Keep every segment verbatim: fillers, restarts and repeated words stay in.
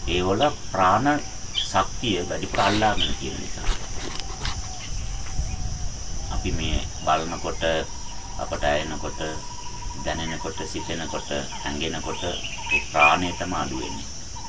ඒවල ප්‍රාණ ශක්තිය වැඩිපුර අල්ලාගෙන තියෙන නිසා. අපි මේ බලනකොට අපට ඇයෙනකොට දැනෙනකොට සිතෙනකොට හැඟෙනකොට ඒ ප්‍රාණය තමයි අඩු වෙන්නේ.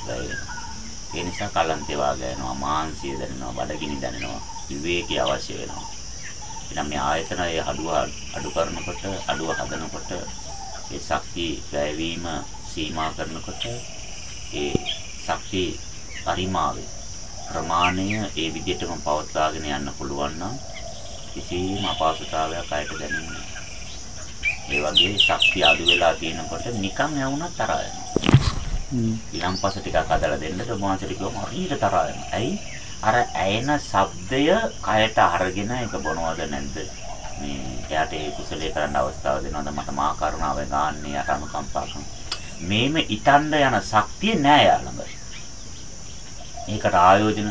ඒ නිසා කලන්තේ වාගය යනවා, මාංශය දැනෙනවා, බඩගිනි දැනෙනවා, විවේකී අවශ්‍ය වෙනවා. එනම් මේ ආයතන ඒ අඩුව අඩු කරනකොට අඩුව හදනකොට ඒ ශක්තිය වැයවීම සීමා කරනකොට ඒ ශක්තිය පරිමාවේ ප්‍රමාණය ඒ විදිහටම පවත්වාගෙන යන්න පුළුවන් නම් කිසිම අපහසුතාවයක් අයට දැනෙන්නේ නැහැ. ඒ වගේ ශක්තිය අඩු වෙලා තියෙනකොට නිකන් ඇවුනත් තරහ යනවා. ඊළම්පස ටිකක් හදලා දෙන්නද මොහොතට කිව්වම හරියට තරහ යනවා. ඇයි? අර ඇයෙන ශබ්දය කයට අරගෙන ඒක බොනවද නැද්ද? මේ එයාට ඒ කුසලයේ කරන්න අවස්ථාව දෙනවද? මට මා කරුණාවෙන් ගාන්නේ යට අනුකම්පා කරන. මේම ඊතණ්ඩ යන ශක්තිය නෑ යා ළඟ. ඒකට ආයෝජන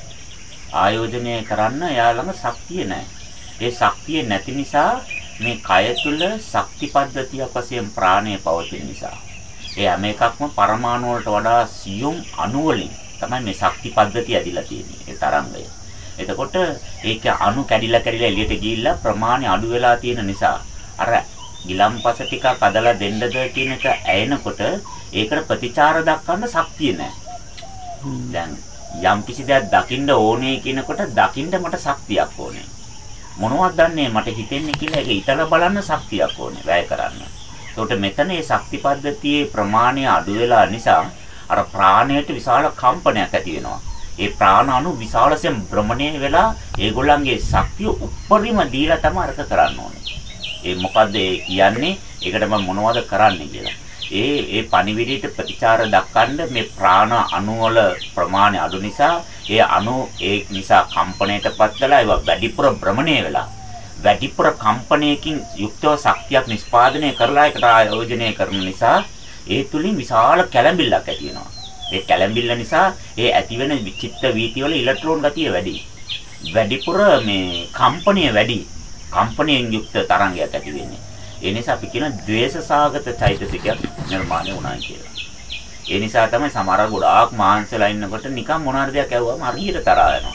ආයෝජනය කරන්න යා ළඟ ශක්තිය නෑ. ඒ ශක්තිය නැති නිසා මේ කය තුල ශක්ති පද්ධතියක් වශයෙන් ප්‍රාණය පවතින නිසා ඒ හැම එකක්ම පරමාණු වලට වඩා සියුම් අණු වලින් තමයි මේ ශක්ති පද්ධතිය ඇදිලා තියෙන්නේ. ඒ තරංගය. එතකොට ඒක අණු කැඩිලා කැඩිලා එළියට ගිහිල්ලා ප්‍රමාණය අඩු වෙලා තියෙන නිසා අර ගිලම්පස ටිකක් අදලා දෙන්නද කියන එක ඇයෙනකොට ඒකට ප්‍රතිචාර දක්වන්න ශක්තිය නැහැ. දැන් යම් කිසි දෙයක් දකින්න ඕනේ කියනකොට දකින්න මට ශක්තියක් ඕනේ. මොනවද දන්නේ මට හිතෙන්නේ කියලා ඒක හිතලා බලන්න ශක්තියක් ඕනේ වැය කරන්න. ඒකට මෙතන මේ ශක්ති පද්ධතියේ ප්‍රමාණය අඩු වෙලා නිසා අර ප්‍රාණයට විශාල කම්පනයක් ඇති වෙනවා. ඒ ප්‍රාණ අණු විශාලයෙන් භ්‍රමණය වෙලා ඒගොල්ලන්ගේ ශක්තිය උප්පරිම දීලා තමයි අරක කරන්න ඕනේ. ඒ මොකද්ද ඒ කියන්නේ? ඒකට මම මොනවද කරන්නේ කියලා. ඒ ඒ පණිවිඩයට ප්‍රතිචාර දක්වන්න මේ ප්‍රාණ අණු වල ප්‍රමාණය අඩු නිසා ඒ අණු ඒ නිසා කම්පණයටපත් වෙලා ඒවා වැඩිපුර භ්‍රමණය වෙලා වැඩිපුර කම්පණයකින් යුක්තව ශක්තියක් නිෂ්පාදනය කරලා ඒකට ආයෝජනය කරන නිසා ඒ තුලින් විශාල කැළඹිල්ලක් ඇති වෙනවා. ඒ කැළඹිල්ල නිසා ඒ ඇතිවෙන චිත්ත වීති වල ඉලෙක්ට්‍රෝන ගතිය වැඩි. වැඩිපුර මේ කම්පණය වැඩි. කම්පණයෙන් යුක්ත තරංගයක් ඇති වෙන්නේ. ඒ නිසා අපි කියන ද්වේෂ සාගත චෛතසිකයක් නිර්මාණය වුණා කියලා. ඒ නිසා තමයි සමහර ගොඩාක් මාංශලා ඉන්නකොට නිකන් මොනාර දෙයක් ඇහුවම හරියට තරහා යනවා.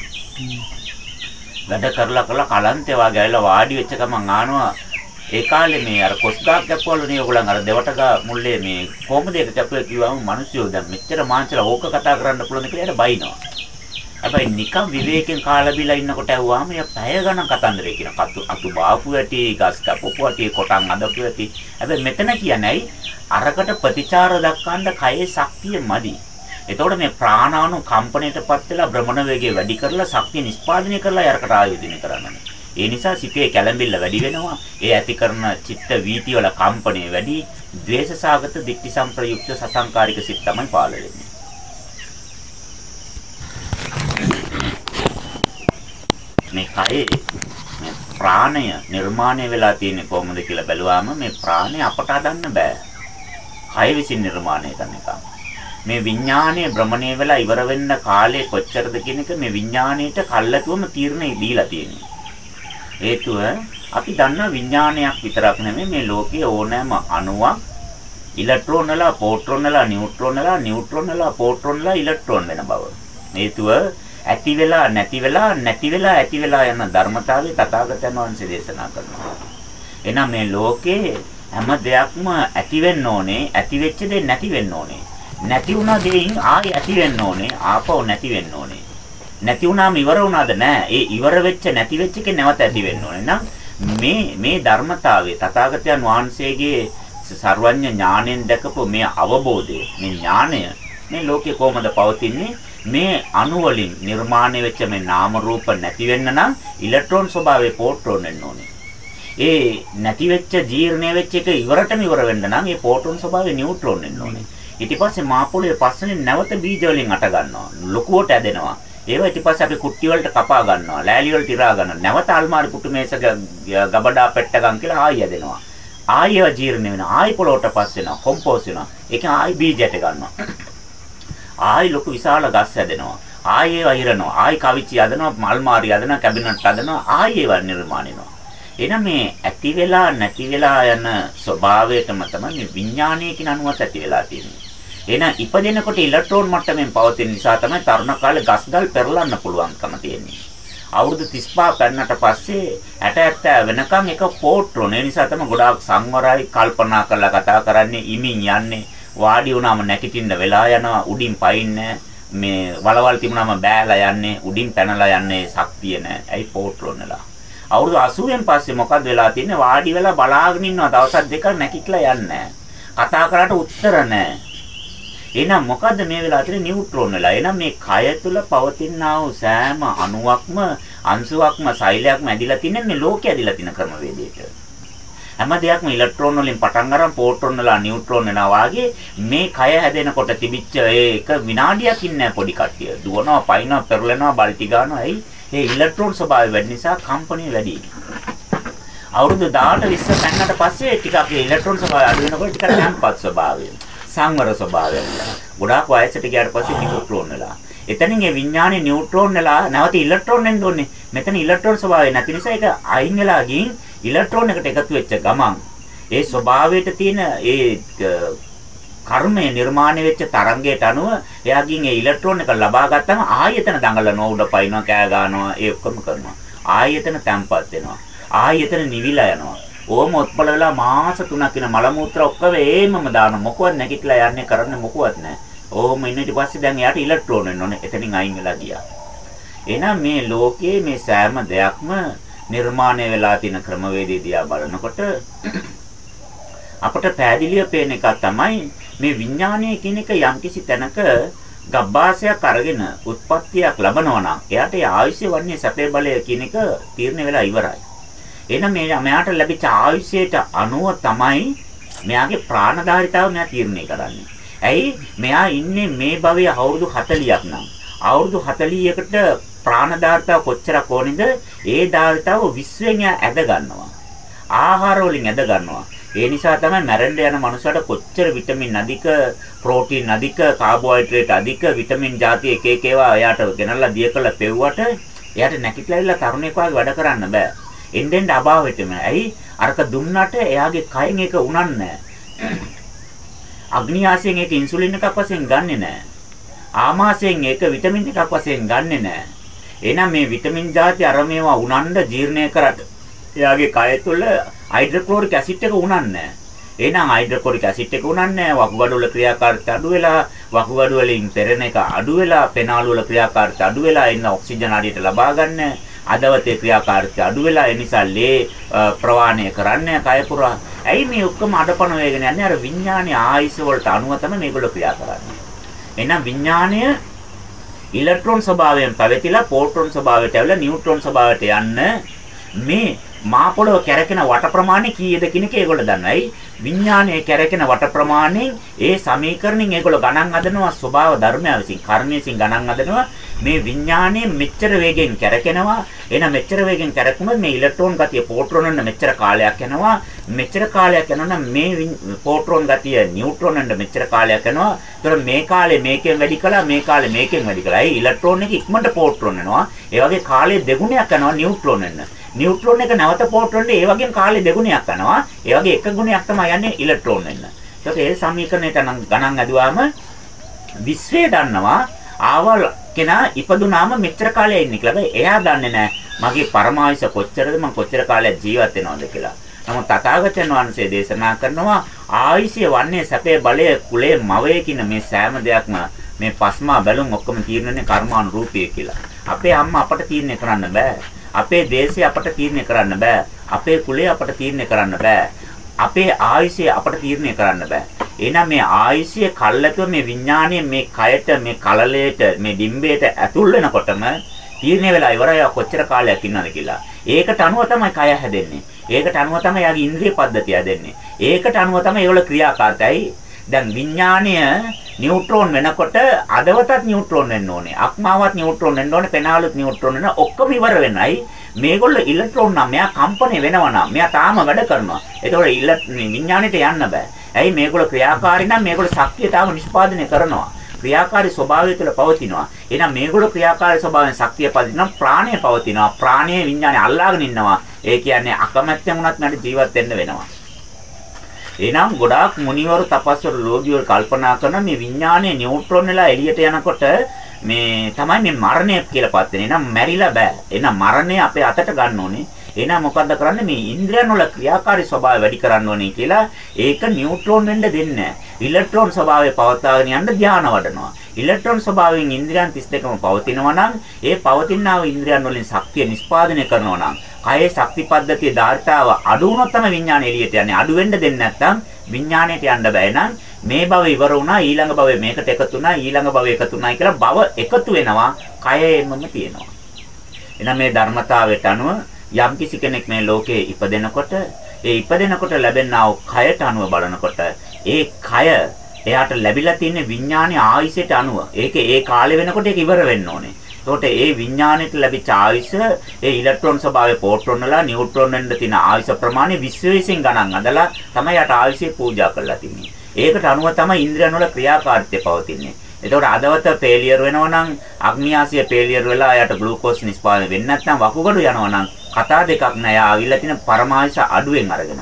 වැඩ කරලා කරලා කලන්තේ වගේ ඇවිල්ලා වාඩි වෙච්ච ගමන් ආනවා ඒ කාලේ මේ අර කොස්ගාක් කැපුවලු නේ ඔයගොල්ලන් අර දෙවටගා මුල්ලේ මේ කොහොමද ඒක කැපුවේ කිව්වම මිනිස්සුયો දැන් මෙච්චර මාංශලා ඕක කතා කරන්න පුළුවන් කියලා ඊට බයිනවා. හැබැයි නිකන් විවේකයෙන් කාලා බීලා ඉන්නකොට ඇහුවාම එයා පැය ගණන් කතන්දරේ කියන කතු අතු බාපු ඇටි ගස් කපපු ඇටි කොටන් අදපු ඇටි. හැබැයි මෙතන කියන්නේ අරකට ප්‍රතිචාර දක්වන්න කයේ ශක්තිය මදි. එතකොට මේ ප්‍රාණාණු කම්පණයටපත් වෙලා භ්‍රමණ වේගය වැඩි කරලා ශක්තිය නිෂ්පාදනය කරලා යරකට ආයෝජනය කරනවා. ඒ නිසා සිතේ කැළඹිල්ල වැඩි වෙනවා. ඒ ඇති කරන චිත්ත වීති වල කම්පණය වැඩි. ද්වේෂසාගත දික්ටි සම්ප්‍රයුක්ත සසංකාරික සිත් තමයි පාළ වෙන්නේ. මේ කයේ මේ ප්‍රාණය නිර්මාණය වෙලා තියෙන්නේ කොහොමද කියලා බැලුවාම මේ ප්‍රාණය අපට හදන්න බෑ. කය විසින් නිර්මාණය කරන එක. මේ විඥානය භ්‍රමණය වෙලා ඉවර වෙන්න කාලය කොච්චරද කියන එක මේ විඥාණයට කල්ලාතුවම තීරණය දීලා තියෙනවා. හේතුව අපි දන්නා විඥානයක් විතරක් නෙමෙයි මේ ලෝකයේ ඕනෑම අණුවක් ඉලෙක්ට්‍රෝන වල, පොට්‍රෝන වල, නියුට්‍රෝන වල, නියුට්‍රෝන වල, පොට්‍රෝන වල ඉලෙක්ට්‍රෝන වෙන බව. හේතුව ඇති වෙලා නැති වෙලා නැති වෙලා ඇති වෙලා යන ධර්මතාවය තථාගතයන් වහන්සේ දේශනා කරනවා. එහෙනම් මේ ලෝකේ හැම දෙයක්ම ඇති වෙන්න ඕනේ, ඇති වෙච්ච දේ නැති වෙන්න ඕනේ. නැති වුණා දෙයින් ආයි ඇති වෙන්න ඕනේ, ආපහු නැති වෙන්න ඕනේ. නැති වුණාම ඉවර වුණාද නැහැ. ඒ ඉවර වෙච්ච නැති වෙච්ච එකේ නැවත ඇති වෙන්න ඕනේ. නම් මේ මේ ධර්මතාවය තථාගතයන් වහන්සේගේ සර්වඥ ඥාණයෙන් දැකපු මේ අවබෝධය, මේ ඥාණය මේ ලෝකේ කොහොමද පවතින්නේ? මේ අණු වලින් නිර්මාණය වෙච්ච මේ නාම රූප නැති වෙන්න නම් ඉලෙක්ට්‍රෝන ස්වභාවයේ පොට්‍රෝන වෙන්න ඕනේ. ඒ නැති වෙච්ච ජීර්ණය වෙච්ච එක ඉවරටම ඉවර වෙන්න නම් ඒ පොට්‍රෝන ස්වභාවයේ නියුට්‍රෝන වෙන්න ඕනේ. ඊට පස්සේ මාපොළේ පස්සෙන් නැවත බීජ වලින් අට ගන්නවා. ලොකුවට ඇදෙනවා. ඒවා ඊට පස්සේ අපි කුට්ටි වලට කපා ගන්නවා. ලෑලි වලට ඉරා ගන්නවා. නැවත අල්මාරි පුටු මේසක ගබඩා පෙට්ටගම් කියලා ආයෙ ඇදෙනවා. ආයෙ ජීර්ණ වෙනවා. ආයෙ පොළොවට පස් වෙනවා. කොම්පෝස් වෙනවා. ඒක ආයෙ බීජයට ගන්නවා. ආයි ලොකු විශාල ගස් හැදෙනවා. ආයි ඒවා ඉරනවා. ආයි කවිචි හදනවා, මල්මාරි හදනවා, කැබිනට් හදනවා. ආයි ඒවා නිර්මාණය වෙනවා. එහෙනම් මේ ඇති වෙලා නැති වෙලා යන ස්වභාවයටම තමයි මේ විඥානයේ කියන අනුවත් ඇති වෙලා තියෙන්නේ. එහෙනම් ඉපදෙනකොට ඉලෙක්ට්‍රෝන මට්ටමින් පවතින නිසා තමයි තරුණ කාලේ ගස්ගල් පෙරලන්න පුළුවන්කම තියෙන්නේ. අවුරුදු තිස් පහ පැන්නට පස්සේ හැට හැත්තෑ වෙනකන් එක පෝට්‍රෝන. ඒ නිසා තමයි ගොඩාක් සංවරයි, කල්පනා කරලා කතා කරන්නේ, ඉමින් යන්නේ, වාඩි වුණාම නැගිටින්න වෙලා යනවා, උඩින් පයින්නේ, මේ වලවල් තිබුණාම බෑලා යන්නේ, උඩින් පැනලා යන්නේ ශක්තිය නැහැ. ඇයි පෝට්‍රෝනලා? අවුරුදු අසූවෙන් පස්සේ මොකද වෙලා තියෙන්නේ? වාඩි වෙලා බලාගෙන ඉන්නවා, දවස් දෙකක් නැගිටලා යන්නේ නැහැ. කතා කරාට උත්තර නැහැ. එහෙනම් මොකද්ද මේ වෙලාව තියෙන්නේ? නියුට්‍රෝන වෙලා. එහෙනම් මේ කය තුල පවතිනා වූ සෑම අණුවක්ම අංශුවක්ම සෛලයක්ම ඇදිලා තින්නේ මේ ලෝකේ ඇදිලා තියෙන ක්‍රමවේදයට. හැම දෙයක්ම ඉලෙක්ට්‍රෝන වලින් පටන් අරන් පෝටෝන වල නියුට්‍රෝන වෙනවා වාගේ මේ කය හැදෙනකොට තිබිච්ච ඒ එක විනාඩියක් ඉන්නේ පොඩි කට්ටිය. දුවනවා, පයින්නවා, පෙරලෙනවා, බල්ටි ගන්නවා. එයි ඒ ඉලෙක්ට්‍රෝන ස්වභාවය වැඩි නිසා කම්පණය වැඩි. අවුරුදු දහඅට විස්ස පැන්නට පස්සේ ටිකක් ඉලෙක්ට්‍රෝන ස්වභාවය අඩු වෙනකොට ටිකක් තැම්පත් ස්වභාවය, සංවර ස්වභාවය. ගොඩාක් වයසට ගියාට පස්සේ නියුට්‍රෝන වෙලා. එතනින් ඒ විඥානේ නියුට්‍රෝන වෙලා නැවත ඉලෙක්ට්‍රෝන එන්න ඕනේ. මෙතන ඉලෙක්ට්‍රෝන ස්වභාවය නැති නිසා ඒක අයින් වෙලා ගින් ඉලෙක්ට්‍රෝන එකට එකතු වෙච්ච ගමන් ඒ ස්වභාවයට තියෙන ඒ කර්මය නිර්මාණය වෙච්ච තරංගයට අනුව එයාගෙන් ඒ ඉලෙක්ට්‍රෝන එක ලබා ගත්තම ආයතන දඟලනවා, උඩ පයින්නවා, කෑ ගන්නවා, ඒ ඔක්කොම කරනවා. ආයතන තැම්පත් වෙනවා. ආයතන නිවිලා යනවා. ඕම උත්පල වෙලා මාස තුනක් ඉන මල මූත්‍රා ඔක්කොම ඒමම දාන මොකවත් නැගිටලා යන්නේ කරන්නේ මොකවත් නැහැ. ඕම ඉන්න ඊට පස්සේ දැන් එයාට ඉලෙක්ට්‍රෝන වෙන්න ඕනේ. එතනින් අයින් වෙලා ගියා. එහෙනම් මේ ලෝකයේ මේ සෑම දෙයක්ම නිර්මාණය වෙලා තියෙන ක්‍රමවේදය දිහා බලනකොට අපට පැහැදිලිව පේන එක තමයි මේ විඥානය කියන එක යම්කිසි තැනක ගබ්බාසයක් අරගෙන උත්පත්තියක් ලබනවා නම් එයාට ඒ ආයුෂය වන්නේ සැපේ බලය කියන එක තීරණය වෙලා ඉවරයි. එහෙනම් මේ මෙයාට ලැබිච්ච ආයුෂයට අනුව තමයි මෙයාගේ ප්‍රාණධාරිතාව මෙයා තීරණය කරන්නේ. ඇයි මෙයා ඉන්නේ මේ භවයේ අවුරුදු හතළියක් නම් අවුරුදු හතළියකට ප්‍රාණධාරිතාව කොච්චරක් ඕනේද? ඒ ධාරිතාව විශ්වෙන් ඇද ගන්නවා. ආහාර වලින් ඇද ගන්නවා. ඒ නිසා තමයි මැරෙන්න යන මනුස්සයට කොච්චර විටමින් අධික, ප්‍රෝටීන් අධික, කාබෝහයිඩ්‍රේට් අධික, විටමින් ಜಾති එක එක ඒවා එයාට ගෙනල්ලා දිය කළ පෙව්වට එයාට නැකිట్లా ඉල්ල තරුණයෙක් වගේ වැඩ කරන්න බෑ. එන්නෙන් අභාවයටම. ඇයි? අරක දුන්නට එයාගේ කයෙන් ඒක උනන්නේ නැහැ. අග්නියාසයෙන් ඒක ඉන්සුලින් එකක් වශයෙන් ගන්නෙ නැහැ. ආමාශයෙන් ඒක විටමින් එකක් වශයෙන් ගන්නෙ නැහැ. එහෙනම් මේ විටමින් ಜಾති අර මේවා උනන්න ජීර්ණය කරත් එයාගේ කය තුළ හයිඩ්‍රොක්ලෝරික් ඇසිඩ් එක උනන්නේ නැහැ. එහෙනම් හයිඩ්‍රොක්ලෝරික් ඇසිඩ් එක උනන්නේ නැහැ. වකුගඩු වල ක්‍රියාකාරීත්වය අඩු වෙලා, වකුගඩු වලින් පෙරෙන එක අඩු වෙලා, පෙනාලු වල ක්‍රියාකාරීත්වය අඩු වෙලා, එන්න ඔක්සිජන් හරියට ලබා ගන්න. අදවතේ ක්‍රියාකාරීත්වය අඩු වෙලා, ඒ නිසා ලේ ප්‍රවාහණය කරන්නේ කය පුරා. ඇයි මේ ඔක්කොම අඩපණ වේගෙන යන්නේ? අර විඥානයේ ආයස වලට අනුව තමයි මේගොල්ලෝ ක්‍රියා කරන්නේ. එහෙනම් විඥාණය ඉලෙක්ට්‍රෝන ස්වභාවයෙන් පැවතිලා පෝටෝන ස්වභාවයට ඇවිල්ලා නියුට්‍රෝන ස්වභාවයට යන්න මේ මා පොළොව කැරකෙන වට ප්‍රමාණය කීයද කියන එක ඒගොල්ලෝ දන්නවයි. විඥානයේ කැරකෙන වට ප්‍රමාණයෙන් ඒ සමීකරණයෙන් ඒගොල්ලෝ ගණන් හදනවා ස්වභාව ධර්මය විසින්, කර්මයෙන් ගණන් හදනවා. මේ විඥානයේ මෙච්චර වේගෙන් කැරකෙනවා. එහෙනම් මෙච්චර වේගෙන් කැරකුණොත් මේ ඉලෙක්ට්‍රෝන ගතිය පෝටෝන වන්න මෙච්චර කාලයක් යනවා. මෙච්චර කාලයක් යනවා නම් මේ පෝටෝන ගතිය නියුට්‍රෝන වන්න මෙච්චර කාලයක් යනවා. ඒතර මේ කාලේ මේකෙන් වැඩි කළා, මේ කාලේ මේකෙන් වැඩි කළා. ඒ ඉලෙක්ට්‍රෝන එක ඉක්මනට පෝටෝන වෙනවා. ඒ වගේ කාලේ දෙගුණයක් යනවා නියුට්‍රෝන වෙන්න. නියුට්‍රෝන එක නැවත පෝටෝන ඒ වගේම කාලේ දෙගුණයක් යනවා. ඒ වගේ එක ගුණයක් තමයි යන්නේ ඉලෙක්ට්‍රෝන වෙන්න. ඒකට ඒ සමීකරණයට ගණන් අදුවාම විශ්වය දන්නවා ආවල් කෙනා ඉපදුනාම මෙච්චර කාලයක් ඉන්නේ කියලා. හැබැයි එයා දන්නේ නැහැ මගේ පරමායස කොච්චරද, මම කොච්චර කාලයක් ජීවත් වෙනවද කියලා. නමුත් තථාගතයන් වහන්සේ දේශනා කරනවා ආයුෂය වන්නේ සැපේ බලය කුලේ මවයේ කියන මේ සෑම දෙයක්ම මේ පස්මා බැලුම් ඔක්කොම තීරණය කර්මානුරූපී කියලා. අපේ අම්මා අපට තීරණය කරන්න බෑ. අපේ දේශය අපට තීරණය කරන්න බෑ. අපේ කුලය අපට තීරණය කරන්න බෑ. අපේ ආයුෂය අපට තීරණය කරන්න බෑ. එහෙනම් මේ ආයුෂය කල්ැතුව මේ විඥාණය මේ කයට, මේ කලලයට, මේ ඩිම්බේට ඇතුල් වෙනකොටම තීරණය වෙලා ඉවරයි කොච්චර කාලයක් ඉන්නවද කියලා. ඒකට අනුව තමයි කය හැදෙන්නේ. ඒකට අනුව තමයි යාගේ ඉන්ද්‍රිය පද්ධතිය හැදෙන්නේ. ඒකට අනුව තමයි ඒවල ක්‍රියාකාරීත්වය. දැන් විඥාණය නියුට්‍රෝන වෙනකොට අදවතත් නියුට්‍රෝන වෙන්න ඕනේ. අක්මාවත් නියුට්‍රෝන වෙන්න ඕනේ. පෙනාලුත් නියුට්‍රෝන වෙන්න ඔක්කොම ඉවර වෙනයි. මේගොල්ලෝ ඉලෙක්ට්‍රෝන නම් මෙයා කම්පණය වෙනවා නම් මෙයා තාම වැඩ කරනවා. ඒතකොට ඉලෙක්ට්‍රෝන විඥාණයට යන්න බෑ. ඇයි මේගොල්ලෝ ක්‍රියාකාරී නම් මේගොල්ලෝ ශක්තිය තාම නිෂ්පාදනය කරනවා. ක්‍රියාකාරී ස්වභාවය තුළ පවතිනවා. එහෙනම් මේගොල්ලෝ ක්‍රියාකාරී ස්වභාවයෙන් ශක්තිය පවතිනවා. ප්‍රාණය පවතිනවා. ප්‍රාණයේ විඥාණය අල්ලාගෙන ඉන්නවා. ඒ කියන්නේ අකමැත්තෙන් වුණත් මට ජීවත් වෙන්න වෙනවා. එහෙනම් ගොඩාක් මුනිවරු තපස්වරු ලෝභියෝ කල්පනා කරන මේ විඥානයේ නියුට්‍රෝන වෙලා එළියට යනකොට මේ තමයි මේ මරණය කියලා පත් වෙන්නේ. එහෙනම් මැරිලා බෑ. එහෙනම් මරණය අපේ අතට ගන්න ඕනේ. එහෙනම් මොකද්ද කරන්නේ? මේ ඉන්ද්‍රියන් වල ක්‍රියාකාරී ස්වභාවය වැඩි කරන්න ඕනේ කියලා ඒක නියුට්‍රෝන වෙන්න දෙන්නේ නැහැ. ඉලෙක්ට්‍රෝන ස්වභාවය පවත්වාගෙන යන්න ධානය වඩනවා. ඉලෙක්ට්‍රෝන ස්වභාවයෙන් ඉන්ද්‍රියන් තිස් දෙකම පවතිනවා නම් ඒ පවතිනා වූ ඉන්ද්‍රියන් වලින් ශක්තිය නිෂ්පාදනය කරනවා නම් කයේ ශක්ති පද්ධතියේ ධාරිතාව අඩු වුණොත් තමයි විඥානය එළියට යන්නේ. අඩු වෙන්න දෙන්නේ නැත්නම් විඥාණයට යන්න බෑ. නම් මේ භව ඉවර වුණා ඊළඟ භවයේ මේකට එකතු වුණා ඊළඟ භවයේ එකතු වුණා කියලා භව එකතු වෙනවා කයෙමම තියෙනවා. එහෙනම් මේ ධර්මතාවයට අනුව යම්කිසි කෙනෙක් මේ ලෝකේ ඉපදෙනකොට ඒ ඉපදෙනකොට ලැබෙනා වූ කයට අනුව බලනකොට ඒ කය එයාට ලැබිලා තියෙන විඥානයේ ආයුෂයට අනුව ඒක ඒ කාලේ වෙනකොට ඒක ඉවර වෙන්න ඕනේ. එතකොට ඒ විඥාණයට ලැබිච්ච ආයුෂ ඒ ඉලෙක්ට්‍රෝන ස්වභාවයේ පොට්‍රෝන වල නියුට්‍රෝන වල තියෙන ආයුෂ ප්‍රමාණය විශ්වයෙන් ගණන් අදලා තමයි යට ආයුෂය පූජා කරලා තින්නේ. ඒකට අනුව තමයි ඉන්ද්‍රියන් වල ක්‍රියාකාරීත්වය පවතින්නේ. එතකොට අදවත ෆේලියර් වෙනවා නම් අග්නියාසිය ෆේලියර් වෙලා යට ග්ලූකෝස් නිෂ්පාදනය වෙන්නේ නැත්නම් වකුගඩු යනවා නම් කතා දෙකක් නෑ. ආවිල්ලා තියෙන පරමාංශ අඩුවෙන් අරගෙන.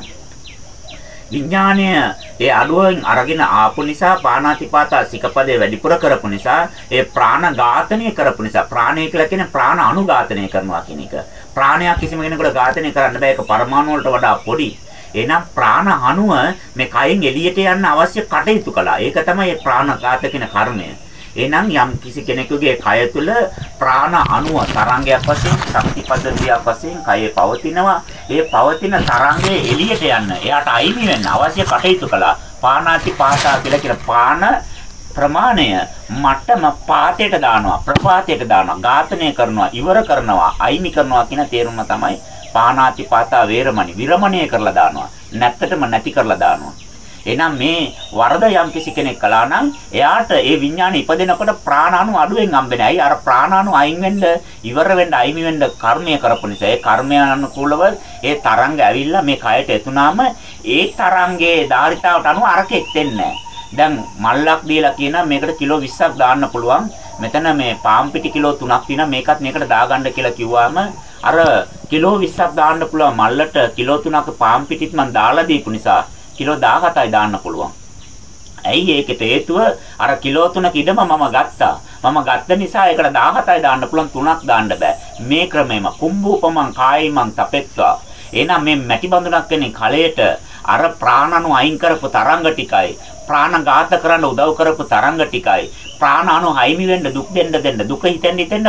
විඥාණය ඒ අඩුවෙන් අරගෙන ආපු නිසා පාණාතිපාතා සිකපදේ වැඩිපුර කරපු නිසා ඒ ප්‍රාණ ඝාතනය කරපු නිසා ප්‍රාණය කියලා කියන්නේ ප්‍රාණ අනුඝාතනය කරනවා කියන එක. ප්‍රාණයක් කිසිම කෙනෙකුට ඝාතනය කරන්න බෑ. ඒක පරමාණු වලට වඩා පොඩි. එහෙනම් ප්‍රාණ අණුව මේ කයෙන් එළියට යන්න අවශ්‍ය කටයුතු කළා. ඒක තමයි ප්‍රාණඝාත කියන කර්මය. එහෙනම් යම් කිසි කෙනෙකුගේ කය තුල ප්‍රාණ අණුව තරංගයක් වශයෙන් ශක්ති පද්ධතියක් වශයෙන් කයේ පවතිනවා. ඒ පවතින තරංගයේ එළියට යන්න එයාට අයිමි වෙන්න අවශ්‍ය කටයුතු කළා. පාණාති පාසා කියලා කියන පාන ප්‍රමාණය මට්ටම පාතයට දානවා ප්‍රපාතයට දානවා ඝාතනය කරනවා ඉවර කරනවා අයිමි කරනවා කියන තේරුම තමයි පාණාති පාතා වේරමණි විරමණය කරලා දානවා නැත්තටම නැති කරලා දානවා. එහෙනම් මේ වරද යම් කිසි කෙනෙක් කළා නම් එයාට ඒ විඥාන ඉපදෙනකොට ප්‍රාණාණු අඩුවෙන් හම්බෙන්නේ. අයි අර ප්‍රාණාණු අයින් වෙන්න ඉවර වෙන්න අයිමි වෙන්න කර්මය කරපු නිසා ඒ කර්මය අනුකූලව ඒ තරංග ඇවිල්ලා මේ කයට එතුනාම ඒ තරංගයේ ධාරිතාවට අනුව අරකෙත් දෙන්නේ නැහැ. දැන් මල්ලක් දීලා කියන මේකට කිලෝ විස්සක් දාන්න පුළුවන්. මෙතන මේ පාම් පිටි කිලෝ තුනක් තියෙනවා මේකත් මේකට දාගන්න කියලා කිව්වම අර කිලෝ විස්සක් දාන්න පුළුවන් මල්ලට කිලෝ තුනක පාම් පිටිත් මම දාලා දීපු නිසා කිලෝ දහසටයි දාන්න පුළුවන්. ඇයි ඒකට හේතුව අර කිලෝ තුනක ඉඩම මම ගත්තා. මම ගත්ත නිසා ඒකට දහසටයි දාන්න පුළුවන් තුනක් දාන්න බෑ. මේ ක්‍රමෙම කුම්භූපමං කායිමං තපෙත්වා. එහෙනම් මේ මැටි බඳුනක් වෙන කලයට අර ප්‍රාණණු අයින් කරපු තරංග ටිකයි ප්‍රාණඝාත කරන්න උදව් කරපු තරංග ටිකයි ප්‍රාණණු අයිමි වෙන්න දුක් දෙන්න දෙන්න දුක හිතෙන්න හිතෙන්න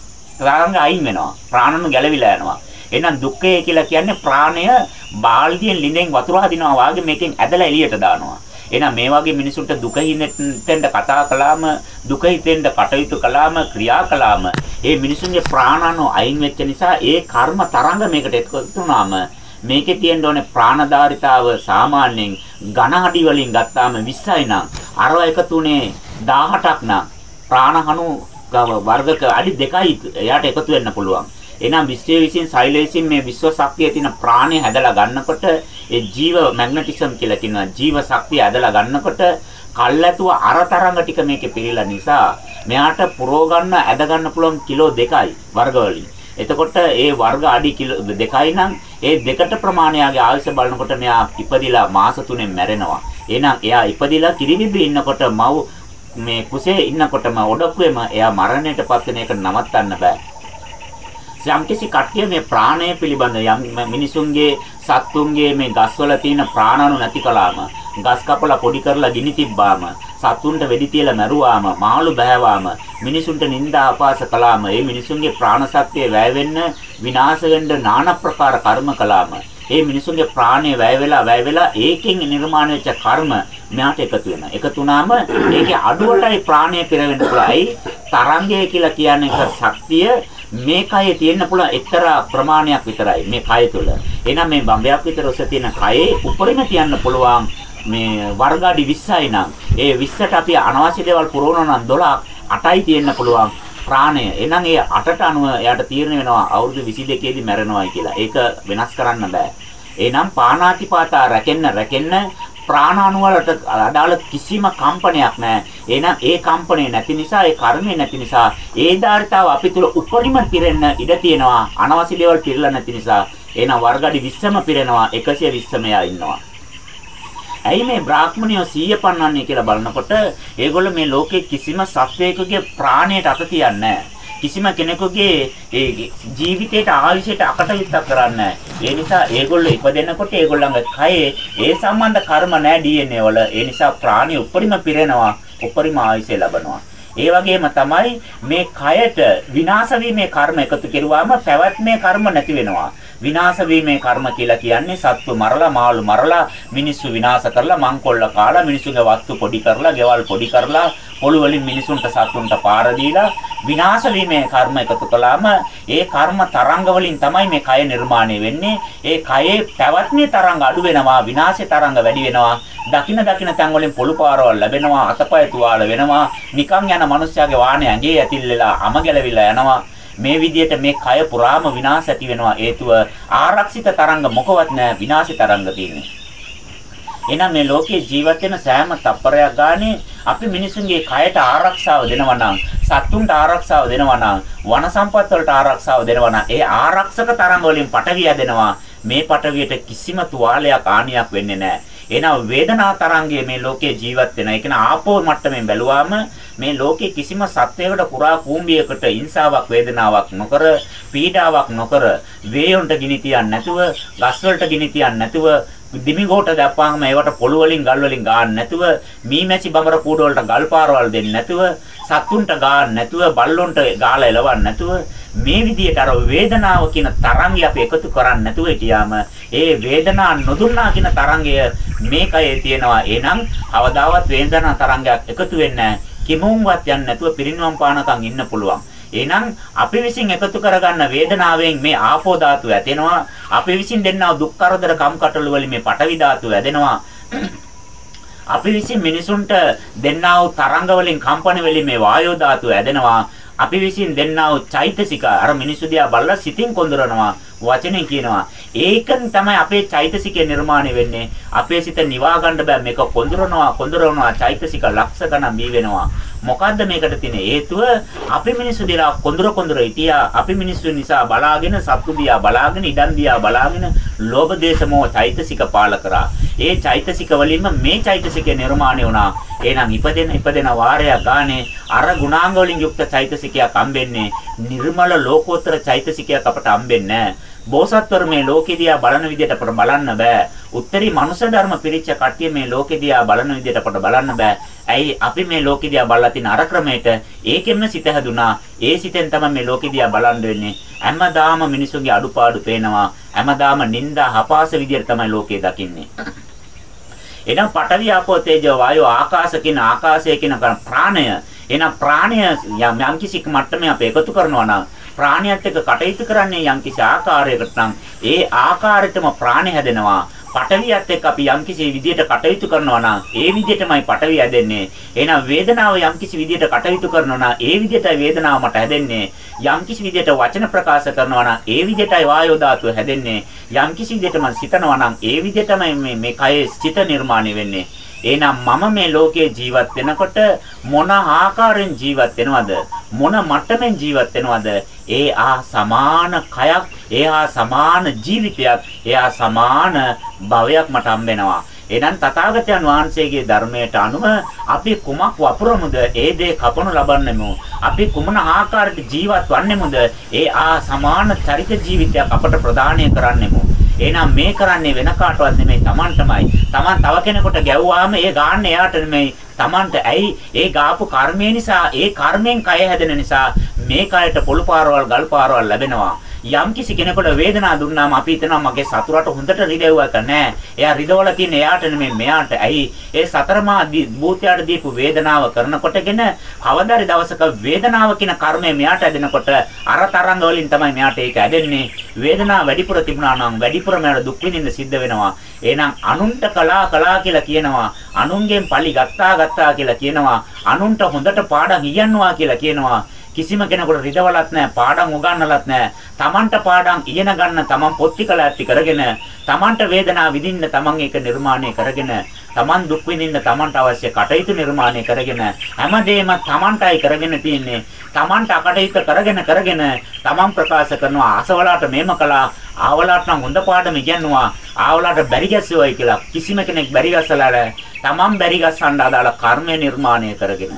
තරංග අයින් වෙනවා. ප්‍රාණණු ගැලවිලා යනවා. එහෙනම් දුක්ඛය කියලා කියන්නේ ප්‍රාණය බාල්දියෙන් ලිඳෙන් වතුර හදිනවා වාගේ මේකෙන් ඇදලා එළියට දානවා. එහෙනම් මේ වගේ මිනිසුන්ට දුක හිතෙන්න කතා කළාම දුක හිතෙන්න කටයුතු කළාම ක්‍රියා කළාම ඒ මිනිසුන්ගේ ප්‍රාණණු අයින් වෙච්ච නිසා ඒ කර්ම තරංග මේකට එකතු වුණාම මේකේ තියෙන්න ඕනේ ප්‍රාණධාරිතාව සාමාන්‍යයෙන් ඝන අඩි වලින් ගත්තාම විස්සයි නම් අරව එකතුනේ දහඅටක් නම් ප්‍රාණහණු වර්ගක අඩි දෙකයි එයාට එකතු වෙන්න පුළුවන්. එහෙනම් විශ්වයේ විසින් සෛලයෙන් මේ විශ්ව ශක්තිය තියෙන ප්‍රාණය හැදලා ගන්නකොට ඒ ජීව මැග්නටිසම් කියලා කියනවා ජීව ශක්තිය හැදලා ගන්නකොට කල්ැතුව අර තරංග ටික මේකේ පිරීලා නිසා මෙයාට පුරව ගන්න ඇද ගන්න පුළුවන් කිලෝ දෙකයි වර්ග වලින්. එතකොට ඒ වර්ග අඩි කිලෝ දෙකයි නම් ඒ දෙකට ප්‍රමාණයගේ ආයුෂ බලනකොට මෙයා ඉපදිලා මාස තුනෙන් මැරෙනවා. එහෙනම් එයා ඉපදිලා කිරිබිබි ඉන්නකොට මව් මේ කුසේ ඉන්නකොටම ඔඩොක්කුවේම එයා මරණයටපත් වෙන එක නවත්තන්න බෑ. යම්කිසි කට්ටිය මේ ප්‍රාණය පිළිබඳ යම් මිනිසුන්ගේ සත්තුන්ගේ මේ ගස්වල තියෙන ප්‍රාණණු නැති කළාම ගස් කපලා පොඩි කරලා ගිනි තිබ්බාම සත්තුන්ට වෙඩි තියලා මැරුවාම මාළු බෑවාම මිනිසුන්ට නිନ୍ଦා අපාස කළාම ඒ මිනිසුන්ගේ ප්‍රාණ ශක්තිය වැය වෙන්න විනාශ වෙන්න নানা ප්‍රකාර කර්ම කළාම ඒ මිනිසුන්ගේ ප්‍රාණය වැය වෙලා වැය වෙලා ඒකෙන් නිර්මාණය වෙච්ච කර්ම මෙයාට එකතු වෙනවා. එකතු වුණාම ඒකේ අඩුවටයි ප්‍රාණය පෙරවෙන්න පුළුවන්යි. තරංගය කියලා කියන්නේ එක ශක්තිය මේ කයේ තියෙන්න පුළුවන් එක්තරා ප්‍රමාණයක් විතරයි මේ කය තුළ. එහෙනම් මේ බම්බයක් විතර ඔස්සේ තියෙන කයේ උඩරිම තියන්න පුළුවන් මේ වර්ග අඩි විස්සයි නම් ඒ විස්සට අපි අනවශ්‍ය දේවල් පුරවනවා නම් දොළහක් අටයි තියෙන්න පුළුවන් ප්‍රාණය. එහෙනම් ඒ අටට අනුව එයාට තීරණය වෙනවා අවුරුදු විසි දෙකේ දී මැරෙනවායි කියලා. ඒක වෙනස් කරන්න බෑ. එහෙනම් පාණාතිපාතා රැකෙන්න රැකෙන්න ප්‍රාණාණු වලට අදාළ කිසිම කම්පනයක් නැහැ. එහෙනම් ඒ කම්පණය නැති නිසා ඒ කර්මය නැති නිසා ඒ ධාරිතාව අපි තුල උපරිම පිරෙන්න ඉඩ තියෙනවා. අනවශ්‍ය දේවල් පිරලා නැති නිසා එහෙනම් වර්ග අඩි විස්සම පිරෙනවා එකසිය විස්සම යා ඉන්නවා. ඇයි මේ බ්‍රාහ්මණයෝ සිහිය පන්නන්නේ කියලා බලනකොට ඒගොල්ලෝ මේ ලෝකේ කිසිම සත්වයකගේ ප්‍රාණයට අත තියන්නේ නැහැ. කිසිම කෙනෙකුගේ ඒ ජීවිතයට ආයුෂයට අකටයුත්තක් කරන්නේ නැහැ. ඒ නිසා ඒගොල්ලෝ ඉපදෙනකොට ඒගොල්ලන්ගේ කයේ ඒ සම්බන්ධ කර්ම නැහැ ඩී එන් ඒ වල. ඒ නිසා ප්‍රාණිය උපරිම පිරෙනවා, උපරිම ආයුෂය ලබනවා. ඒ වගේම තමයි මේ කයට විනාශ වීමේ කර්ම එකතු කෙරුවාම පැවැත්මේ කර්ම නැති වෙනවා. විනාශ වීමේ කර්ම කියලා කියන්නේ සත්තු මරලා, මාළු මරලා, මිනිස්සු විනාශ කරලා, මංකොල්ල කාලා, මිනිස්සුගේ වස්තු පොඩි කරලා, ගෙවල් පොඩි කරලා, පොළු වලින් මිනිසුන්ට සත්තුන්ට පාර දීලා විනාශ වීමේ කර්ම එකතු කළාම ඒ කර්ම තරංග වලින් තමයි මේ කය නිර්මාණය වෙන්නේ. ඒ කයේ පැවැත්මේ තරංග අඩු වෙනවා, විනාශේ තරංග වැඩි වෙනවා. දකින දකින තැන් වලින් පොළු පාරවල් ලැබෙනවා, අතපය තුවාල වෙනවා, නිකන් යන මිනිස්යාගේ වාහනේ ඇඟේ ඇතිල්ලලා අම ගැලවිලා යනවා. මේ විදිහට මේ කය පුරාම විනාශ ඇති වෙනවා. හේතුව ආරක්ෂිත තරංග මොකවත් නැහැ, විනාශී තරංග තියෙන්නේ. එහෙනම් මේ ලෝකයේ ජීවත් වෙන සෑම තප්පරයක් ගානේ අපි මිනිසුන්ගේ කයට ආරක්ෂාව දෙනවා නම්, සත්තුන්ට ආරක්ෂාව දෙනවා නම්, වන සම්පත් වලට ආරක්ෂාව දෙනවා නම්, ඒ ආරක්ෂක තරංග වලින් පටවිය දෙනවා. මේ පටවියට කිසිම තුවාලයක් ආනියක් වෙන්නේ නැහැ. එහෙනම් වේදනා තරංගයේ මේ ලෝකයේ ජීවත් වෙන. ඒ කියන්නේ ආපෝ මට්ටමින් බැලුවාම මේ ලෝකයේ කිසිම සත්වයකට පුරා කූඹියකට හිංසාවක් වේදනාවක් නොකර, පීඩාවක් නොකර, වේයොන්ට ගිනි තියන්නේ නැතුව, ගස් වලට ගිනි තියන්නේ නැතුව, දිමිගෝට දැප්පාම ඒවට පොළු වලින් ගල් වලින් ගාන්න නැතුව, මීමැසි බඹර කූඩ වලට ගල් පාරවල් දෙන්නේ නැතුව, සත්තුන්ට ගාන්න නැතුව, බල්ලොන්ට ගාලා එලවන්න නැතුව, මේ විදිහට අර වේදනාව කියන තරංගය අපි එකතු කරන්නේ නැතුව හිටියාම ඒ වේදනාව නොදුන්නා කියන තරංගය මේකයේ තියෙනවා. එහෙනම් අවදාවත් වේදනා තරංගයක් එකතු වෙන්නේ නැහැ. කිමුම්වත් යන්නේ නැතුව පිරිනිවන් පානකම් ඉන්න පුළුවන්. එහෙනම් අපි විසින් එකතු කරගන්න වේදනාවෙන් මේ ආපෝ ධාතුව ඇතෙනවා. අපි විසින් දෙන්නා දුක් කරදර කම්කටොළු වලින් මේ පඨවි ධාතුව ඇදෙනවා. අපි විසින් මිනිසුන්ට දෙන්නා වූ තරංග වලින් කම්පන වලින් මේ වායෝ ධාතුව ඇදෙනවා. අපි විසින් දෙන්නා වූ චෛතසික අර මිනිසු දිහා බලලා සිතින් කොඳුරනවා, වචනෙන් කියනවා. ඒකෙන් තමයි අපේ චෛතසිකය නිර්මාණය වෙන්නේ. අපේ සිත නිවා ගන්න බෑ. මේක කොඳුරනවා, කොඳුරනවා, චෛතසික ලක්ෂ ගණන් බී වෙනවා. මොකද්ද මේකට තියෙන හේතුව? අපි මිනිස්සු දිලා කොඳුර කොඳුර හිටියා. අපි මිනිස්සු නිසා බලාගෙන, සත්තු දිහා බලාගෙන, ඉඩම් දිහා බලාගෙන ලෝභ දේශ මොහ චෛතසික පාල කරා. ඒ චෛතසික වලින්ම මේ චෛතසිකය නිර්මාණය වුණා. එහෙනම් ඉපදෙන ඉපදෙන වාරයක් ගානේ අර ගුණාංග වලින් යුක්ත චෛතසිකයක් හම්බෙන්නේ. නිර්මල ලෝකෝත්තර චෛතසිකයක් අපට හම්බෙන්නේ නැහැ. බෝසත්වරු මේ ලෝකෙ දිහා බලන විදිහට අපට බලන්න බෑ. උත්තරී මනුෂ්‍ය ධර්ම පිරිච්ච කට්ටිය මේ ලෝකෙ දිහා බලන විදිහට අපට බලන්න බෑ. ඇයි අපි මේ ලෝකෙ දිහා බලලා තියෙන අර ක්‍රමයට ඒකෙන්ම සිත හැදුනා. ඒ සිතෙන් තමයි මේ ලෝකෙ දිහා බලන්න වෙන්නේ. හැමදාම මිනිසුන්ගේ අඩුපාඩු පේනවා. හැමදාම නිന്ദා හපාස විදිහට තමයි ලෝකේ දකින්නේ. එහෙනම් පඨවි ආපෝ තේජෝ වායෝ ආකාශ කියන ආකාශය කියන ප්‍රාණය. එහෙනම් ප්‍රාණය යම් යම් කිසි මට්ටමේ අපි එකතු කරනවා නම් ප්‍රාණියත් එක්ක කටයුතු කරන්නේ යම් කිසි ආකාරයකට නම් ඒ ආකාරයටම ප්‍රාණය හැදෙනවා. පඨවියත් එක්ක අපි යම් කිසි විදියට කටයුතු කරනවා නම් ඒ විදියටමයි පඨවිය හැදෙන්නේ. එහෙනම් වේදනාව යම් කිසි විදියට කටයුතු කරනවා නම් ඒ විදියටයි වේදනාව මට හැදෙන්නේ. යම් කිසි විදියට වචන ප්‍රකාශ කරනවා නම් ඒ විදියටයි වායෝ ධාතුව හැදෙන්නේ. යම් කිසි විදියට මම සිතනවා නම් ඒ විදියටමයි මේ මේ කයේ සිත නිර්මාණය වෙන්නේ. එහෙනම් මම මේ ලෝකේ ජීවත් වෙනකොට මොන ආකාරයෙන් ජීවත් වෙනවද? මොන මට්ටමින් ජීවත් වෙනවද? ඒ ආ සමාන කයක්, ඒ ආ සමාන ජීවිතයක්, ඒ ආ සමාන භවයක් මට හම්බෙනවා. එහෙනම් තථාගතයන් වහන්සේගේ ධර්මයට අනුව අපි කුමක් වපුරමුද? ඒ දේ කපනු ලබන්නෙමු. අපි කුමන ආකාරයට ජීවත් වන්නෙමුද? ඒ ආ සමාන චරිත ජීවිතයක් අපට ප්‍රදානය කරන්නෙමු. එහෙනම් මේ කරන්නේ වෙන කාටවත් නෙමෙයි, Tamanටමයි. Taman තව කෙනෙකුට ගැව්වාම ඒ ගාන්න එයාට නෙමෙයි, Tamanට. ඇයි? ඒ ගාපු කර්මය නිසා, ඒ කර්මෙන් කය හැදෙන නිසා මේ කයට පොළු පාරවල්, ගල් පාරවල් ලැබෙනවා. යම් කිසි කෙනෙකුට වේදනාව දුන්නාම අපි හිතනවා මගේ සතුරට හොඳට රිදෙව්වක නෑ. එයා රිදවලා තියෙන එයාට නෙමෙයි මෙයාට. ඇයි? ඒ සතරමා භූතයාට දීපු වේදනාව කරනකොටගෙන කවදාරි දවසක වේදනාව කියන කර්මය මෙයාට ඇදෙනකොට අර තරංග වලින් තමයි මෙයාට ඒක ඇදෙන්නේ. වේදනාව වැඩිපුර තිබුණා නම් වැඩිපුර මෙයාට දුක් විඳින්න සිද්ධ වෙනවා. එහෙනම් අනුන්ට කලා කලා කියලා කියනවා. අනුන්ගෙන් පලි ගත්තා ගත්තා කියලා කියනවා. අනුන්ට හොඳට පාඩම් ඉගෙනනවා කියලා කියනවා. කිසිම කෙනෙකුට රිදවලත් නැහැ, පාඩම් උගන්වලත් නැහැ. Tamanට පාඩම් ඉගෙන ගන්න Taman පොත් ටික ඇති කරගෙන, Tamanට වේදනාව විඳින්න Taman ඒක නිර්මාණය කරගෙන, Taman දුක් විඳින්න Tamanට අවශ්‍ය කටයුතු නිර්මාණය කරගෙන, හැමදේම Tamanටයි කරගෙන තියෙන්නේ. Tamanට අකටයුතු කරගෙන කරගෙන Taman ප්‍රකාශ කරනවා අසවලාට මේම කළා, ආවලාට නම් හොඳ පාඩම ඉගෙනුවා, ආවලාට බැරි ගැස්සුවයි කියලා. කිසිම කෙනෙක් බැරි ගැස්සලා Taman බැරි ගැස්සන්න අදාළ කර්මය නිර්මාණය කරගෙන.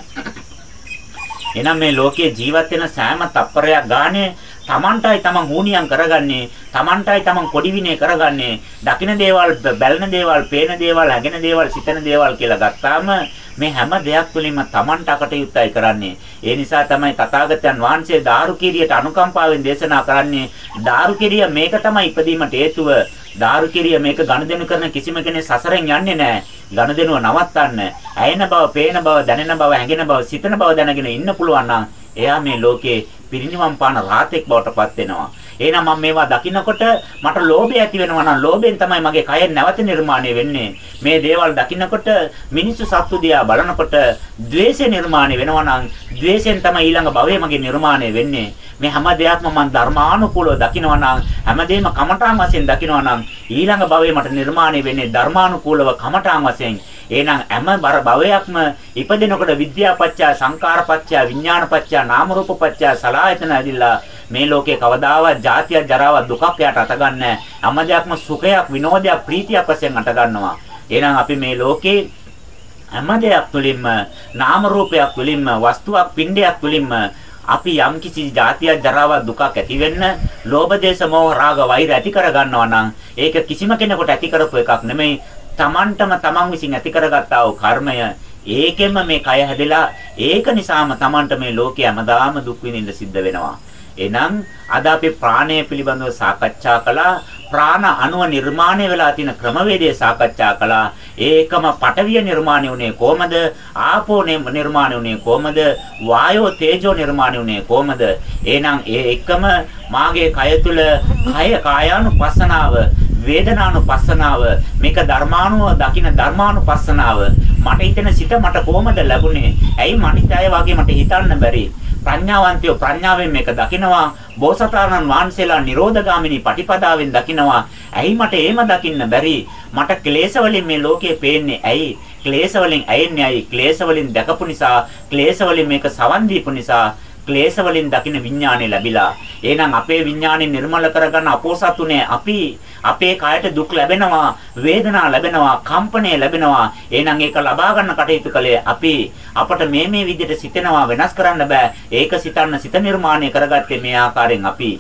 එනම් මේ ලෝකයේ ජීවත් වෙන සෑම තප්පරයක් ගානේ Tamanටයි Taman හුනියම් කරගන්නේ, Tamanටයි Taman කොඩි විනේ කරගන්නේ. දකින්න දේවල්, බැලන දේවල්, පේන දේවල්, හැගෙන දේවල්, සිතන දේවල් කියලා ගත්තාම මේ හැම දෙයක් තුළින්ම Tamanට අකටයුත්තයි කරන්නේ. ඒ නිසා තමයි තථාගතයන් වහන්සේ දාරුකිරියට අනුකම්පාවෙන් දේශනා කරන්නේ. දාරුකිරිය මේක තමයි ඉපදීමට හේතුව. දාරුකිරිය මේක ගනුදෙනු කරන කිසිම කෙනෙක් සසරෙන් යන්නේ නැහැ. ගනුදෙනුව නවත්තන්න. ඇයෙන බව, පේන බව, දැනෙන බව, හැඟෙන බව, සිතන බව දැනගෙන ඉන්න පුළුවන් නම් එයා මේ ලෝකේ පිරිනිවන් පාන රාතෙක් බවට පත් වෙනවා. එහෙනම් මම මේවා දකින්නකොට මට ලෝභය ඇති වෙනවා නම් ලෝභයෙන් තමයි මගේ කය නැවත නිර්මාණය වෙන්නේ. මේ දේවල් දකින්නකොට මිනිස්සු සත්තු දිහා බලනකොට ද්වේෂය නිර්මාණය වෙනවා නම් ද්වේෂයෙන් තමයි ඊළඟ භවයේ මගේ නිර්මාණය වෙන්නේ. මේ හැම දෙයක්ම මම ධර්මානුකූලව දකිනවා නම් හැමදේම කමඨාන් වශයෙන් දකිනවා නම් ඊළඟ භවයේ මට නිර්මාණය වෙන්නේ ධර්මානුකූලව කමඨාන් වශයෙන්. එහෙනම් හැම බර භවයක්ම ඉපදිනකොට විද්‍යාපච්චය, සංකාරපච්චය, විඥානපච්චය, නාමරූපපච්චය, සලආයතන ඇදිලා මේ ලෝකේ කවදාවත් ජාතිය, ජරාව, දුකක් යට අත ගන්නෑ. හැම දෙයක්ම සුඛයක්, විනෝදයක්, ප්‍රීතියක් වශයෙන් අට ගන්නවා. එහෙනම් අපි මේ ලෝකේ හැම දෙයක් තුළින්ම නාම රූපයක් තුළින්ම වස්තුවක්, පිණ්ඩයක් තුළින්ම අපි යම් කිසි ජාතිය, ජරාව, දුකක් ඇති වෙන්න ලෝභ, දේශ, මොහ, රාග, වෛර ඇති කර ගන්නවා නම් ඒක කිසිම කෙනෙකුට ඇති කරපු එකක් නෙමෙයි. Tamanටම Taman විසින් ඇති කරගත්තා වූ කර්මය. ඒකෙන්ම මේ කය හැදෙලා ඒක නිසාම Tamanට මේ ලෝකේ හැමදාම දුක් විඳින්න සිද්ධ වෙනවා. එහෙනම් අද අපි ප්‍රාණය පිළිබඳව සාකච්ඡා කළා. ප්‍රාණ අණුව නිර්මාණය වෙලා තියෙන ක්‍රමවේදය සාකච්ඡා කළා. ඒකම පඨවිය නිර්මාණය වුණේ කොහමද? ආපෝ නිර්මාණය වුණේ කොහමද? වායෝ තේජෝ නිර්මාණය වුණේ කොහමද? එහෙනම් ඒ එකම මාගේ කය තුල කය කායානුපස්සනාව, වේදනානුපස්සනාව, මේක ධර්මානුව දකින්න ධර්මානුපස්සනාව. මට හිතෙන සිත මට කොහමද ලැබුණේ? ඇයි මනිතය වගේ මට හිතන්න බැරි? ප්‍රඥාවන්තයෝ ප්‍රඥාවෙන් මේක දකිනවා. බෝසතාණන් වහන්සේලා නිරෝධගාමිනී පටිපදාවෙන් දකිනවා. ඇයි මට එහෙම දකින්න බැරි? මට ක්ලේශ වලින් මේ ලෝකේ පේන්නේ ඇයි? ක්ලේශ වලින් ඇයෙන්නේ ඇයි? ක්ලේශ වලින් දැකපු නිසා, ක්ලේශ වලින් මේක සවන් දීපු නිසා, ක්ලේශ වලින් දකින්න විඥාණය ලැබිලා. එහෙනම් අපේ විඥාණය නිර්මල කරගන්න අපෝසතුනේ අපි. අපේ කයට දුක් ලැබෙනවා, වේදනා ලැබෙනවා, කම්පණය ලැබෙනවා. එහෙනම් ඒක ලබා ගන්න කටයුතු කළේ අපි. අපට මේ මේ විදිහට සිතෙනවා වෙනස් කරන්න බෑ. ඒක සිතන්න සිත නිර්මාණය කරගත්තේ මේ ආකාරයෙන් අපි.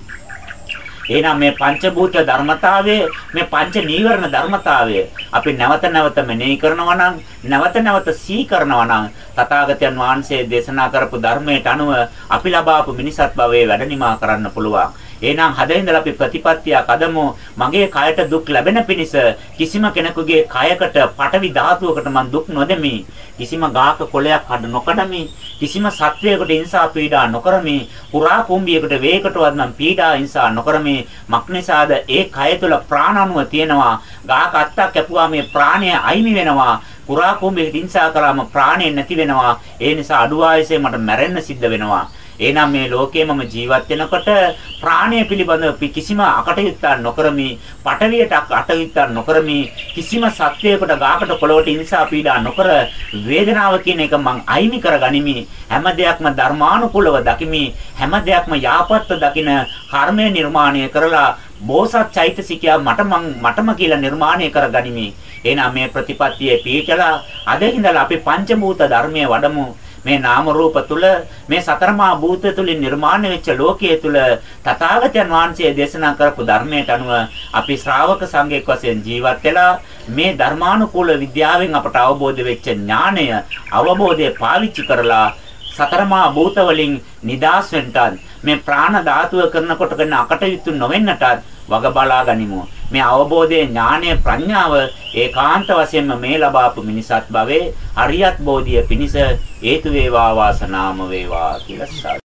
එහෙනම් මේ පංචභූත ධර්මතාවය, මේ පංච නීවරණ ධර්මතාවය අපි නැවත නැවත මෙනෙහි කරනවා නම්, නැවත නැවත සිහි කරනවා නම් තථාගතයන් වහන්සේ දේශනා කරපු ධර්මයට අනුව අපි ලබාපු මිනිසත් භවයේ වැඩ නිමා කරන්න පුළුවන්. එහෙනම් හදින්දලා අපි ප්‍රතිපත්තියක් අදමු. මගේ කයට දුක් ලැබෙන පිණිස කිසිම කෙනෙකුගේ කයකට පටවි ධාතුවකට මම දුක් නොදෙමි. කිසිම ගාක කොළයක් කඩ නොකඩමි. කිසිම සත්වයකට හිංසා පීඩා නොකරමි. පුරා කුඹියකට වේයකටවත් මම පීඩා හිංසා නොකරමි. මක්නිසාද ඒ කය තුළ ප්‍රාණණුව තියෙනවා. ගාක අත්තක් කැපුවා මේ ප්‍රාණය අයිමි වෙනවා. පුරා කුඹියකට හිංසා කළාම ප්‍රාණය නැති වෙනවා. ඒ නිසා අඩු ආයසේ මට මැරෙන්න සිද්ධ වෙනවා. එහෙනම් මේ ලෝකයේ මම ජීවත් වෙනකොට ප්‍රාණය පිළිබඳව කිසිම අකටයුත්තක් නොකරමි, පටවියට අකටයුත්තක් නොකරමි, කිසිම සත්වයකට ගාකට පොළොවට හිංසා පීඩා නොකර වේදනාව කියන එක මං අයිමි කරගනිමි. හැම දෙයක්ම ධර්මානුකූලව දකිමි. හැම දෙයක්ම යාපත්ව දකින කර්මය නිර්මාණය කරලා බෝසත් චෛතසිකය මට මං මටම කියලා නිර්මාණය කරගනිමි. එහෙනම් මේ ප්‍රතිපත්තියේ පිළිතලා අද ඉඳලා අපි පංචභූත ධර්මයේ වඩමු. මේ නාම රූප තුල, මේ සතරමා භූත තුලින් නිර්මාණය වෙච්ච ලෝකයේ තුල තථාගතයන් වහන්සේ දේශනා කරපු ධර්මයට අනුව අපි ශ්‍රාවක සංඝෙක් වශයෙන් ජීවත් වෙලා මේ ධර්මානුකූල විද්‍යාවෙන් අපට අවබෝධ වෙච්ච ඥාණය, අවබෝධය පාවිච්චි කරලා සතරමා භූත වලින් නිදාස් වෙන්නත්, මේ ප්‍රාණ ධාතුව කරනකොට කරන අකටයුතු නොවෙන්නටත් වග බලා ගනිමු. මේ අවබෝධයේ ඥානය, ප්‍රඥාව ඒකාන්ත වශයෙන්ම මේ ලබාපු මිනිසත් භවයේ හරියත් බෝධිය පිණිස හේතු වේවා වාසනාම වේවා කියලා